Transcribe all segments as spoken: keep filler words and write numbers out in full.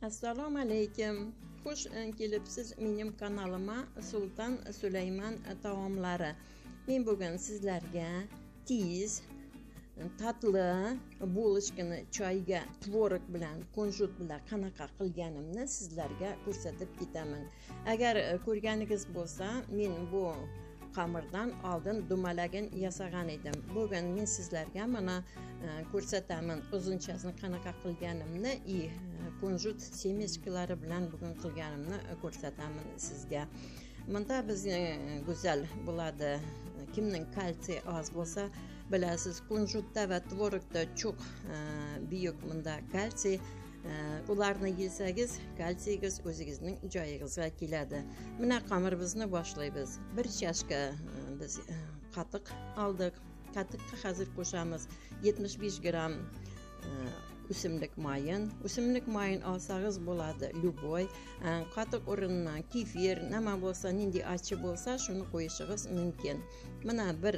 Assalomu alaykum. Xush kelibsiz mening kanalıma Sultan Süleyman taomlari. Men bugun sizlarga tez, tatli bo'lishkini choyga tvorog bilan, kunjut bilan qanaqa qilganimni sizlarga ko'rsatib ketaman. Agar ko'rganingiz bo'lsa, men bu qamirdan oldin dumalagin yasagan edim. Bugun men sizlarga mana ko'rsataman uzunchasini qanaqa qilganimni, i kunjut semechkalari bilan bugun qilganimni ko'rsataman sizga. Bunda biz go'zal bo'ladi. Kimning kalsiy oz bo'lsa, bilasiz, kunjutda va tvorogda çok buyuk bunda kalsiy. Ularni yesangiz, kalsiyingiz o'zingizning joyingizga keladi. Mana qamirimizni boshlaymiz. Bir chashka biz qatiq oldik. Qatiqqa hozir qo'shamiz yetmish besh gram o'simlik mayin. O'simlik mayin olsangiz bo'ladi, любой. Qatiq o'rnina kefir, nima bo'lsa, nindi achchi bo'lsa, shuni qo'yishingiz mumkin. Mana bir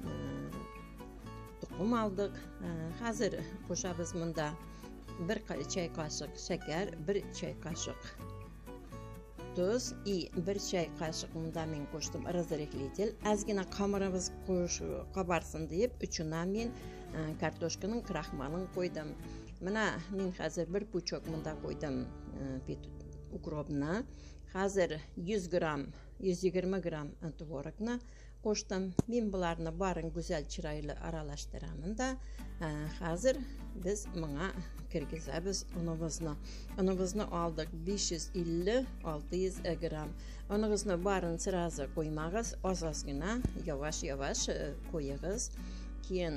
tuxum oldik. Hozir qo'shamiz bunda bir choy qoshiq shakar, bir choy qoshiq tuz, i bir choy qoshiq bunda men qo'shdim razrehlitel. Ozgina qamirimiz qabarsin deb uchuna men kartoshkaning kraxmalini qo'ydim. Mana men hozir bir puchok bunda qo'ydim ukrobni. Hozir yuz gram, yuz yigirma gram tvorogni qo'shdim. Men bularni barini go'zal chiroyli aralashtiraman da hozir biz bunga kirgizamiz unimizni. Unimizni oldik besh yuz ellik olti yuz gram. Unimizni barini sirazi qo'ymagiz, oz-ozgina, yavash-yavash qo'yingiz. Keyin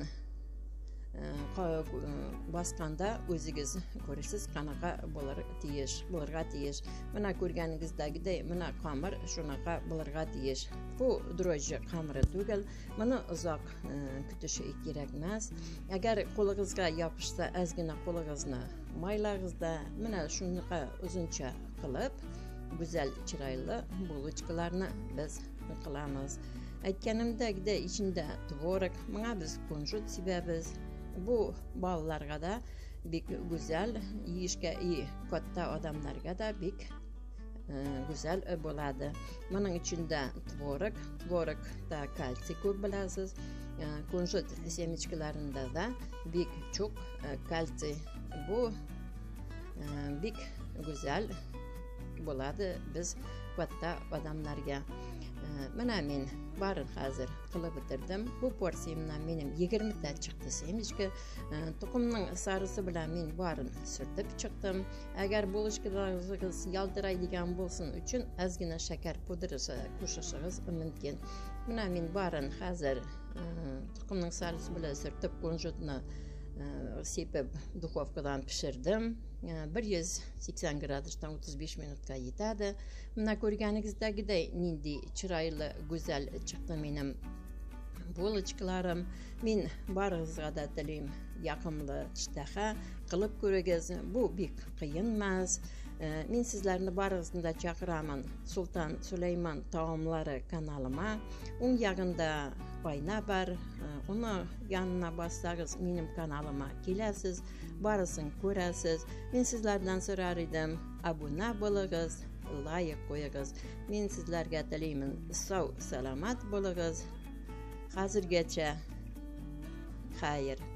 bosqanda o'zingiz ko'rasiz qanaqa bo'lar deyish, bo'larga deyish. Mana ko'rganingizdagidek, mana qamir shunaqa bo'larga deyish. Bu dro'jji qamiri tugul. Buni uzoq kutish kerak emas. Agar qo'lingizga yopishsa, ozgina qo'lingizni maylag'izda, mana shunaqa uzuncha qilib, go'zal chiroyli bulochkalarni biz qilamiz. Aytganimdagidek, ichida tvorog, mana biz kunjut sevamiz. Bu bolalarga da bek go'zal, yeyishga iyi, katta odamlarga da bek go'zal bo'ladi. Buning ichida tvorog, tvorogda kalsiy ko'p bilasiz. Kunjut semechkalarida da bek çok kalsiy. Bu bek go'zal bo'ladi biz katta odamlarga. Mana men barin hozir qilib bitirdim. Bu porsiyamdan menim yigirma ta chiqdi semechka. Tuxumning sarisi bilan men barin surtib chiqdim. Agar bo'lishkalaringiz yaltiraydigan bo'lsin uchun ozgina shakar pudrasi qo'shishingiz mumkin. Mana men barin hozir tuxumning sarisi bilan surtib kunjutni sepib duxovkadan pishirdim. bir yuz sakson gradusdan o'ttiz besh minutga yetadi. Mana ko'rganingizdagidek nindi chiroyli go'zal chiqdi mening bulochkalarim. Men baringizga da tilim yoqimli ishtaha qilib ko'ringiz. Bu bek qiyin emas. Men sizlarni baringizni da chaqiraman Sultan Süleyman taomlari kanalima. Un yag'inda oyna bar, uni yanına bossangiz mening kanalimga kelasiz, barisin ko'rasiz. Men sizlardan so'rar edim, obuna bo'ling'iz, like qo'yingiz. Men sizlarga tilayman sog' salomat bo'ling'iz. Hozirgacha xayr.